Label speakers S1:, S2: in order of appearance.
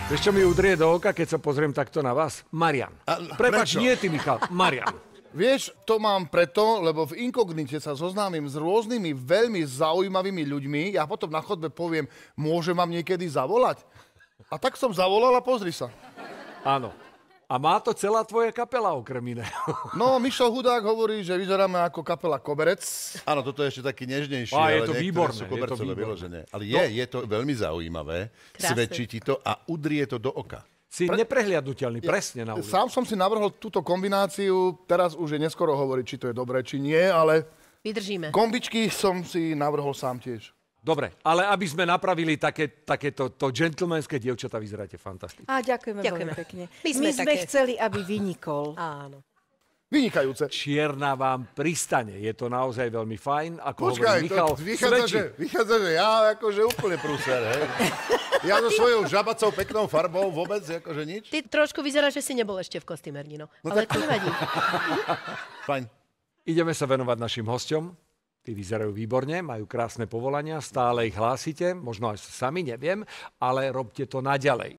S1: Vieš, čo mi udrie do oka, keď sa pozriem takto na vás? Marian. Prepáč,
S2: prečo?
S1: nie ty, Michal. Marian.
S2: Vieš, to mám preto, lebo v inkognite sa zoznámim s rôznymi veľmi zaujímavými ľuďmi. Ja potom na chodbe poviem, môžem vám niekedy zavolať? A tak som zavolal a pozri sa.
S1: Áno. A má to celá tvoja kapela okrem iného.
S2: No, Mišo Hudák hovorí, že vyzeráme ako kapela Koberec.
S3: Áno, toto je ešte taký nežnejší,
S1: Á, je
S3: ale
S1: to
S3: niektoré
S1: výborné,
S3: sú
S1: je to
S3: kobercové
S1: výborné.
S3: vyložené. Ale je to veľmi zaujímavé,
S4: Krásne.
S3: svedčí ti to a udrie to do oka.
S1: Si neprehliadnutelný, presne na ulici.
S2: Sám som si navrhol túto kombináciu, teraz už je neskoro hovoriť, či to je dobré, či nie, ale
S4: Vydržíme.
S2: kombičky som si navrhol sám tiež.
S1: Dobre, ale aby sme napravili takéto gentlemanské dievčatá, vyzeráte fantasticky.
S5: Á, ďakujeme
S4: Ďakujeme.
S5: veľmi pekne.
S4: My
S5: My
S4: sme
S5: sme
S4: také-
S5: chceli, aby vynikol.
S4: Áno.
S2: Vynikajúce.
S1: Čierna vám pristane. Je to naozaj veľmi fajn. Ako
S2: Počkaj,
S1: hovorí Michal,
S2: to vychádza, že ja akože úplne prúser, hej. Ja so svojou žabacou peknou farbou vôbec akože nič.
S4: Ty trošku vyzeráš, že si nebol ešte v kostýmerni, no. Ale to nevadí.
S3: Fajn.
S1: Ideme sa venovať našim hosťom. Tí vyzerajú výborne, majú krásne povolania, stále ich hlásite, možno aj sami, neviem, ale robte to naďalej.